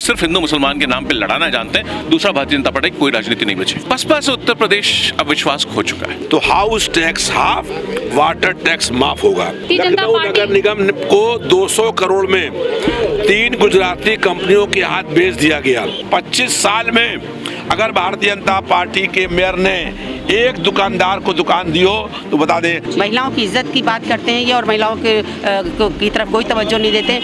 सिर्फ हिंदू मुसलमान के नाम पे लड़ाना जानते हैं, दूसरा भारतीय जनता पार्टी की कोई राजनीति नहीं बची। बसपा से उत्तर प्रदेश अब विश्वास खो चुका है। तो house tax half, water tax माफ होगा। लखनऊ नगर निगम को 200 करोड़ में 3 गुजराती कंपनियों के हाथ बेच दिया गया। 25 साल में अगर भारतीय जनता पार्टी के मेयर ने एक दुकानदार को दुकान दियो तो बता दें। महिलाओं की इज्जत की बात करते हैं ये और महिलाओं की तरफ कोई तवज्जो नहीं देते।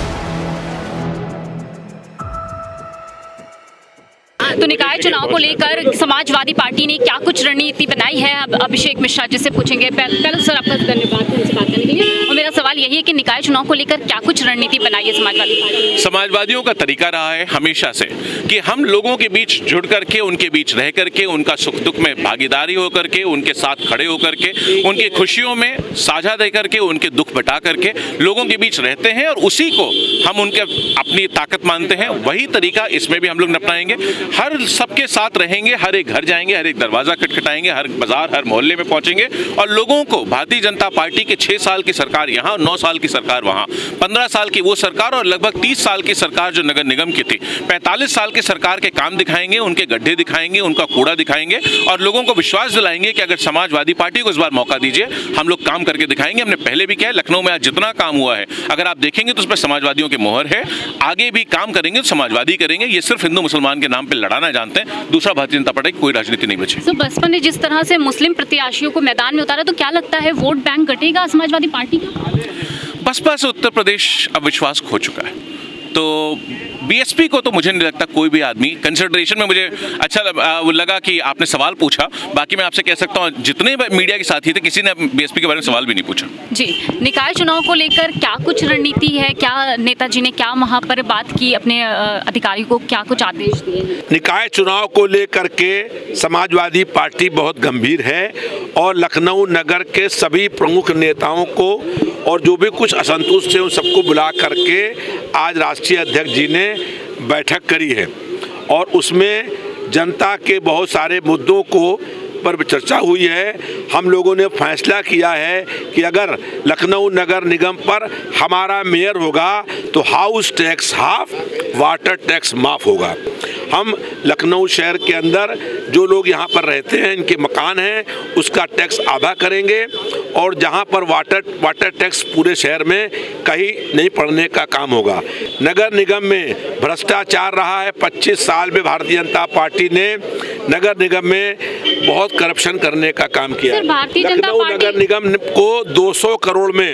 तो निकाय चुनाव को लेकर समाजवादी पार्टी ने क्या कुछ रणनीति बनाई है, अब अभिषेक मिश्रा जी से पूछेंगे। पहले सर आपका धन्यवाद हमसे बात करने के लिए। और मेरा सवाल यही है कि निकाय चुनाव को लेकर क्या कुछ रणनीति बनाई है समाजवादी पार्टी? समाजवादियों का तरीका रहा है हमेशा से कि हम लोगों के बीच जुड़ करके, उनके बीच रह करके, उनका सुख दुख में भागीदारी होकर के, उनके साथ खड़े होकर के, उनकी खुशियों में साझा दे करके, उनके दुख बटा करके लोगों के बीच रहते हैं और उसी को हम उनके अपनी ताकत मानते हैं। वही तरीका इसमें भी हम लोग अपनाएंगे। हर सबके साथ रहेंगे, हर एक घर जाएंगे, हर एक दरवाजा खटखटाएंगे, हर बाजार, हर मोहल्ले में पहुंचेंगे और लोगों को भारतीय जनता पार्टी के 6 साल की सरकार यहाँ, 9 साल की सरकार वहाँ, 15 साल की वो सरकार और लगभग 30 साल की सरकार जो नगर निगम की थी, 45 साल की सरकार के काम दिखाएंगे, उनके गड्ढे दिखाएंगे, उनका कूड़ा दिखाएंगे और लोगों को विश्वास दिलाएंगे कि अगर समाजवादी पार्टी को इस बार मौका दीजिए, हम लोग काम करके दिखाएंगे। हमने पहले भी किया है, लखनऊ में आज जितना काम हुआ है अगर आप देखेंगे तो उसमें समाजवादियों की मोहर है। आगे भी काम करेंगे तो समाजवादी करेंगे। ये सिर्फ हिंदू मुसलमान के नाम पर लड़ाना जानते हैं, दूसरा भारतीय जनता पार्टी की कोई राजनीति नहीं बची। तो बसपा ने जिस तरह से मुस्लिम प्रत्याशियों को मैदान में उतारा, तो क्या लगता है वोट बैंक घटेगा समाजवादी पार्टी का? बसपा से उत्तर प्रदेश अब विश्वास खो चुका है। तो बीएसपी को तो मुझे नहीं लगता कोई भी आदमी कंसिडरेशन में, मुझे अच्छा लगा कि आपने सवाल पूछा। बाकी मैं आपसे कह सकता हूँ जितने मीडिया के साथी थे किसी ने बीएसपी के बारे में सवाल भी नहीं पूछा। जी, निकाय चुनाव को लेकर क्या कुछ रणनीति है, क्या नेताजी ने क्या वहाँ पर बात की, अपने अधिकारियों को क्या कुछ आदेश दिए हैं? निकाय चुनाव को लेकर के समाजवादी पार्टी बहुत गंभीर है और लखनऊ नगर के सभी प्रमुख नेताओं को और जो भी कुछ असंतुष्ट है उन सबको बुला करके आज राष्ट्रीय अध्यक्ष जी ने बैठक करी है और उसमें जनता के बहुत सारे मुद्दों को पर चर्चा हुई है। हम लोगों ने फैसला किया है कि अगर लखनऊ नगर निगम पर हमारा मेयर होगा तो house tax half, water tax माफ होगा। हम लखनऊ शहर के अंदर जो लोग यहाँ पर रहते हैं, इनके मकान हैं, उसका टैक्स आधा करेंगे और जहाँ पर वाटर टैक्स पूरे शहर में कहीं नहीं पड़ने का काम होगा। नगर निगम में भ्रष्टाचार रहा है। 25 साल में भारतीय जनता पार्टी ने नगर निगम में बहुत करप्शन करने का काम किया। लखनऊ नगर निगम को 200 करोड़ में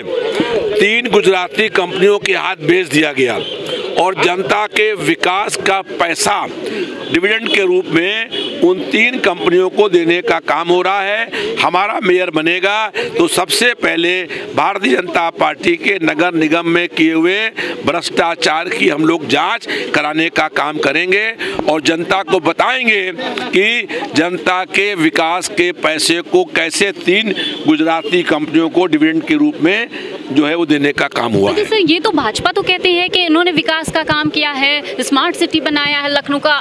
3 गुजराती कंपनियों के हाथ बेच दिया गया और जनता के विकास का पैसा डिविडेंड के रूप में उन 3 कंपनियों को देने का काम हो रहा है। हमारा मेयर बनेगा तो सबसे पहले भारतीय जनता पार्टी के नगर निगम में किए हुए भ्रष्टाचार की हम लोग जांच कराने का काम करेंगे और जनता को बताएंगे कि जनता के विकास के पैसे को कैसे 3 गुजराती कंपनियों को डिविडेंड के रूप में जो है वो देने का काम हुआ है। सर, ये तो भाजपा तो कहते हैं कि इन्होंने विकास का काम किया है, स्मार्ट सिटी बनाया है लखनऊ का।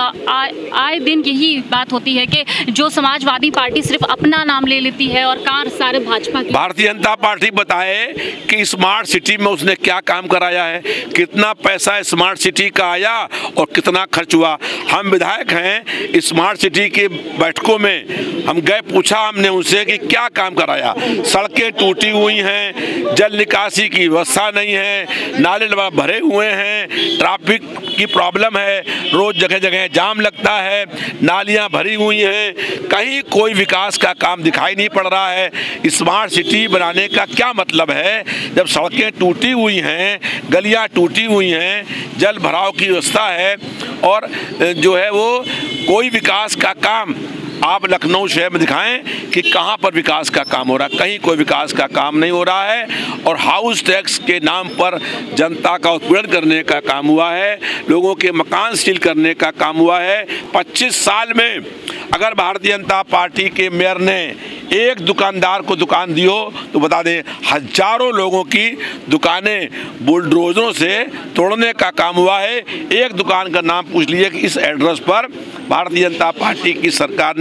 आए दिन यही बात होती है कि जो समाजवादी पार्टी सिर्फ अपना नाम ले लेती है और कार सारे भाजपा की। भारतीय जनता पार्टी बताए कि स्मार्ट सिटी में उसने क्या काम कराया है, कितना पैसा स्मार्ट सिटी का आया और कितना खर्च हुआ। हम विधायक हैं, स्मार्ट सिटी की बैठकों में हम गए, पूछा हमने उनसे कि क्या काम कराया। सड़कें टूटी हुई हैं, जल निकासी की व्यवस्था नहीं है, नाले भरे हुए हैं, ट्रैफिक की प्रॉब्लम है, रोज जगह जगह जाम लगता है, नालियां भरी हुई हैं, कहीं कोई विकास का काम दिखाई नहीं पड़ रहा है। स्मार्ट सिटी बनाने का क्या मतलब है जब सड़कें टूटी हुई हैं, गलियां टूटी हुई हैं, जल भराव की व्यवस्था है और जो है वो कोई विकास का काम आप लखनऊ शहर में दिखाएं कि कहां पर विकास का काम हो रहा है। कहीं कोई विकास का काम नहीं हो रहा है और हाउस टैक्स के नाम पर जनता का उत्पीड़न करने का काम हुआ है, लोगों के मकान सील करने का काम हुआ है। 25 साल में अगर भारतीय जनता पार्टी के मेयर ने एक दुकानदार को दुकान दियो तो बता दें हजारों लोगों की दुकानें बुलडोजरों से तोड़ने का काम हुआ है। एक दुकान का नाम पूछ लीजिए कि इस एड्रेस पर भारतीय जनता पार्टी की सरकार ने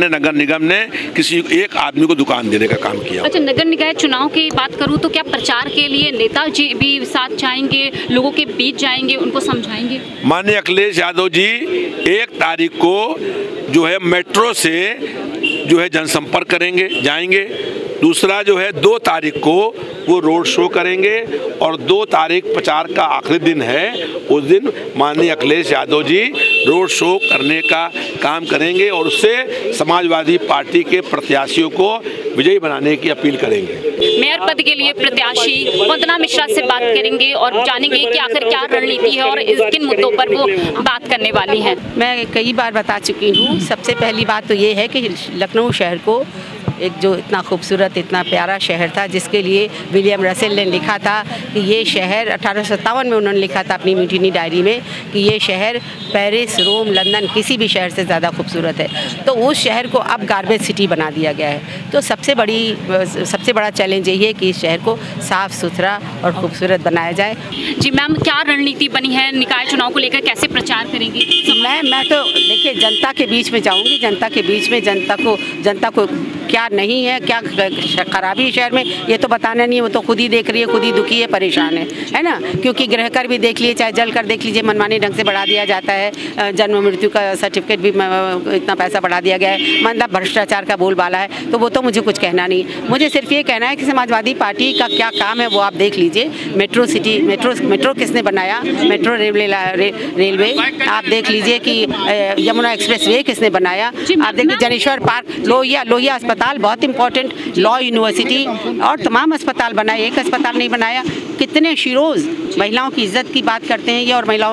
माननीय नगर निगम ने किसी एक आदमी को दुकान देने का काम किया। अच्छा, नगर निकाय चुनाव की बात करूं तो क्या प्रचार के लिए नेताजी भी साथ जाएंगे, लोगों के बीच जाएंगे, उनको समझाएंगे? माननीय अखिलेश यादव जी 1 तारीख को जो है मेट्रो से जो है जनसंपर्क करेंगे, जाएंगे। दूसरा जो है 2 तारीख को वो रोड शो करेंगे और 2 तारीख प्रचार का आखिरी दिन है, उस दिन माननीय अखिलेश यादव जी रोड शो करने का काम करेंगे और उससे समाजवादी पार्टी के प्रत्याशियों को विजयी बनाने की अपील करेंगे। मेयर पद के लिए प्रत्याशी वंदना मिश्रा से बात करेंगे और जानेंगे कि आखिर क्या रणनीति है और किन मुद्दों पर वो बात करने वाली हैं। मैं कई बार बता चुकी हूँ। सबसे पहली बात तो ये है कि लखनऊ शहर को एक जो इतना खूबसूरत, इतना प्यारा शहर था, जिसके लिए विलियम रसेल ने लिखा था कि ये शहर 1857 में उन्होंने लिखा था अपनी म्यूटिनी डायरी में कि ये शहर पेरिस, रोम, लंदन किसी भी शहर से ज़्यादा खूबसूरत है। तो उस शहर को अब गार्बेज सिटी बना दिया गया है। तो सबसे बड़ा चैलेंज यही है कि इस शहर को साफ़ सुथरा और खूबसूरत बनाया जाए। जी मैम, क्या रणनीति बनी है निकाय चुनाव को लेकर, कैसे प्रचार करेंगी? मैं तो देखिए जनता के बीच में जाऊँगी, जनता के बीच में जनता को क्या नहीं है, क्या खराबी शहर में, ये तो बताना नहीं है। वो तो खुद ही देख रही है, खुद ही दुखी है, परेशान है ना। क्योंकि गृह कर भी देख लिए, चाहे जल कर देख लीजिए, मनमानी ढंग से बढ़ा दिया जाता है। जन्म मृत्यु का सर्टिफिकेट भी इतना पैसा बढ़ा दिया गया है। मतलब भ्रष्टाचार का बोलबाला है। तो वो तो मुझे कुछ कहना नहीं, मुझे सिर्फ ये कहना है कि समाजवादी पार्टी का क्या काम है वो आप देख लीजिए। मेट्रो किसने बनाया, मेट्रो रेलवे आप देख लीजिए कि यमुना एक्सप्रेस वे किसने बनाया। आप देखिए जनेश्वर पार्क, लोहिया अस्पताल बहुत इंपॉर्टेंट, लॉ यूनिवर्सिटी और तमाम अस्पताल बनाए, एक अस्पताल नहीं बनाया। कितने शिरोज़ महिलाओं की इज्जत की बात करते हैं ये और महिलाओं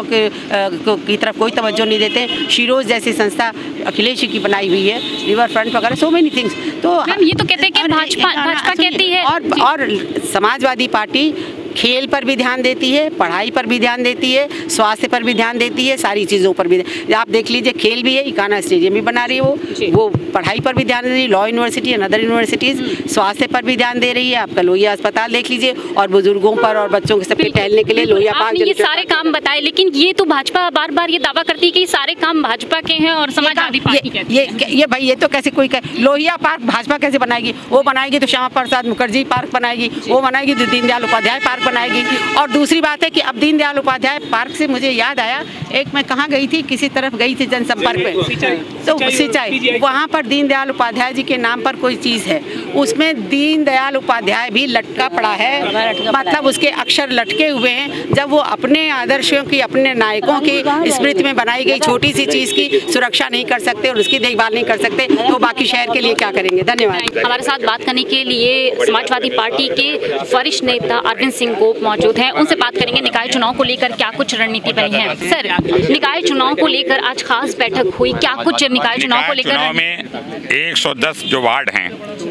की तरफ कोई तवज्जो नहीं देते। शिरोज़ जैसी संस्था अखिलेश जी की बनाई हुई है, रिवर फ्रंट वगैरह, सो मेनी थिंग्स। तो ये तो कहते हैं कि भाजपा कहती है और समाजवादी पार्टी खेल पर भी ध्यान देती है, पढ़ाई पर भी ध्यान देती है, स्वास्थ्य पर भी ध्यान देती है, सारी चीज़ों पर भी। आप देख लीजिए खेल भी है, इकाना स्टेडियम भी बना रही है वो पढ़ाई पर भी ध्यान दे रही है, law university and other universities, स्वास्थ्य पर भी ध्यान दे रही है। आपका लोहिया अस्पताल देख लीजिए और बुजुर्गों पर और बच्चों के सबके टहलने के लिए लोहिया पार्क। ये सारे काम बताए, लेकिन ये तो भाजपा बार बार ये दावा करती है कि सारे काम भाजपा के हैं और समाजवादी पार्टी के। ये भाई ये तो कैसे कोई लोहिया पार्क भाजपा कैसे बनाएगी? वो बनाएगी तो श्यामा प्रसाद मुखर्जी पार्क बनाएगी, वो बनाएगी तो दीनदयाल उपाध्याय पार्क बनाएगी। और दूसरी बात है कि अब दीनदयाल उपाध्याय पार्क से मुझे याद आया, एक मैं कहाँ गई थी, किसी तरफ गई थी जनसंपर्क में, तो सिंचाई, वहाँ पर दीनदयाल उपाध्याय जी के नाम पर कोई चीज़ है, उसमें दीनदयाल उपाध्याय भी लटका पड़ा है, मतलब उसके अक्षर लटके हुए हैं। जब वो अपने आदर्शों की, अपने नायकों की स्मृति में बनाई गई छोटी सी चीज़ की सुरक्षा नहीं कर सकते और उसकी देखभाल नहीं कर सकते, तो बाकी शहर के लिए क्या करेंगे? धन्यवाद। हमारे साथ बात करने के लिए समाजवादी पार्टी के वरिष्ठ नेता अरविंद सिंह गोप मौजूद हैं, उनसे बात करेंगे निकाय चुनाव को लेकर क्या कुछ रणनीति बनी है। सर, निकाय चुनाव को लेकर आज खास बैठक हुई, क्या कुछ निकाय चुनाव को लेकर? चुनाव में 110 जो वार्ड हैं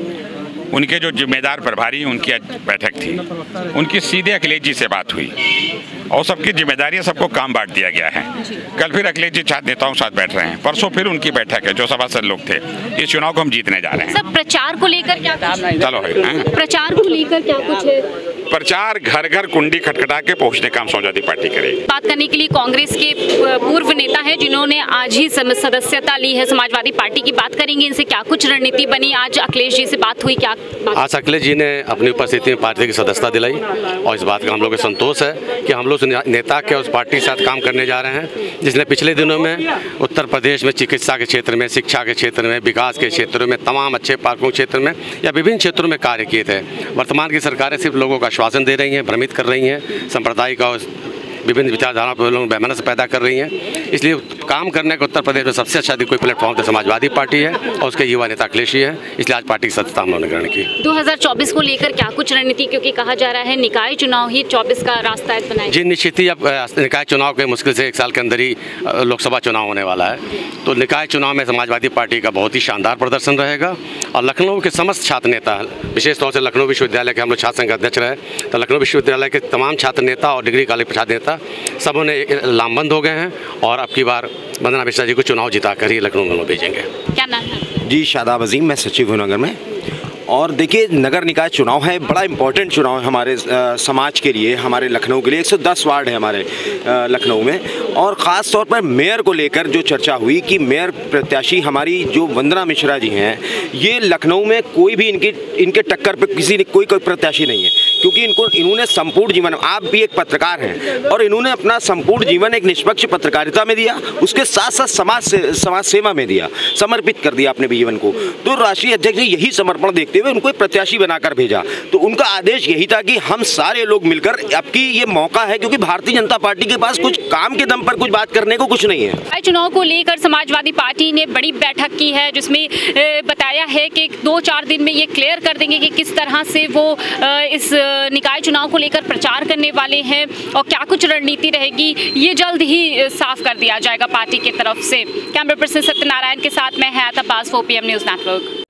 उनके जो जिम्मेदार प्रभारी, उनकी बैठक थी, उनकी सीधे अखिलेश जी से बात हुई और सबकी जिम्मेदारियां, सबको काम बांट दिया गया है। कल फिर अखिलेश जी छात्र नेताओं के साथ बैठ रहे हैं, परसों फिर उनकी बैठक है, जो सभासद लोग थे। इस चुनाव को हम जीतने जा रहे हैं। सब प्रचार को लेकर क्या चलो प्रचार को लेकर क्या कुछ है? प्रचार घर घर कुंडी खटखटा के पहुंचने का हम समाजवादी पार्टी करेगी। बात करने के लिए कांग्रेस के पूर्व नेता है जिन्होंने आज ही सदस्यता ली है समाजवादी पार्टी की, बात करेंगे इनसे क्या कुछ रणनीति बनी। आज अखिलेश जी से बात हुई, क्या आज अखिलेश जी ने अपनी उपस्थिति में पार्टी की सदस्यता दिलाई और इस बात का हम लोग को संतोष है कि हम लोग नेता के उस पार्टी के साथ काम करने जा रहे हैं जिसने पिछले दिनों में उत्तर प्रदेश में चिकित्सा के क्षेत्र में, शिक्षा के क्षेत्र में, विकास के क्षेत्रों में, तमाम अच्छे पार्कों के क्षेत्र में या विभिन्न क्षेत्रों में कार्य किए थे। वर्तमान की सरकारें सिर्फ लोगों का आश्वासन दे रही हैं, भ्रमित कर रही हैं, सांप्रदायिक और विभिन्न विचारधाराओं पर लोग वैमनस्य पैदा कर रही हैं। इसलिए काम करने का उत्तर प्रदेश में सबसे अच्छा कोई प्लेटफॉर्म तो समाजवादी पार्टी है और उसके युवा नेता अखिलेश जी है, इसलिए आज पार्टी की सदस्यता हम लोगों ने ग्रहण की। 2024 को लेकर क्या कुछ रणनीति, क्योंकि कहा जा रहा है निकाय चुनाव ही 24 का रास्ता बनाए? जी निश्चित ही, अब निकाय चुनाव के मुश्किल से 1 साल के अंदर ही लोकसभा चुनाव होने वाला है, तो निकाय चुनाव में समाजवादी पार्टी का बहुत ही शानदार प्रदर्शन रहेगा और लखनऊ के समस्त छात्र नेता, विशेष तौर से लखनऊ विश्वविद्यालय के हम लोग छात्र संघ अध्यक्ष रहे, तो लखनऊ विश्वविद्यालय के तमाम छात्र नेता और डिग्री कॉलेज छात्र नेता सब उन्हें लामबंद हो गए हैं और अब की बार वंदना मिश्रा जी को चुनाव जिता कर ही लखनऊ में भेजेंगे। क्या नाम है? जी शादाब अजीम, मैं सचिव हूँ नगर में। और देखिए नगर निकाय चुनाव है, बड़ा इम्पोर्टेंट चुनाव है हमारे समाज के लिए, हमारे लखनऊ के लिए। 110 वार्ड है हमारे लखनऊ में, और ख़ास तौर पर मेयर को लेकर जो चर्चा हुई कि मेयर प्रत्याशी हमारी जो वंदना मिश्रा जी हैं, ये लखनऊ में कोई भी इनके टक्कर पे कोई प्रत्याशी नहीं है, क्योंकि इन्होंने संपूर्ण जीवन, आप भी एक पत्रकार हैं और इन्होंने अपना संपूर्ण जीवन एक निष्पक्ष पत्रकारिता में दिया, उसके साथ साथ समाज सेवा में दिया, समर्पित कर दिया अपने जीवन को। तो राष्ट्रीय अध्यक्ष ने यही समर्पण देखते हुए उनको एक प्रत्याशी बनाकर भेजा। तो उनका आदेश यही था कि हम सारे लोग मिलकर, आपकी ये मौका है, क्योंकि भारतीय जनता पार्टी के पास कुछ काम के दम पर कुछ बात करने को कुछ नहीं है। चुनाव को लेकर समाजवादी पार्टी ने बड़ी बैठक की है, जिसमें बताया है कि 2-4 दिन में ये क्लियर कर देंगे कि किस तरह से वो इस निकाय चुनाव को लेकर प्रचार करने वाले हैं और क्या कुछ रणनीति रहेगी, ये जल्द ही साफ कर दिया जाएगा पार्टी की तरफ से। कैमरा पर्सन सत्यनारायण के साथ मैं हयात अब्बास, 4PM न्यूज़ नेटवर्क।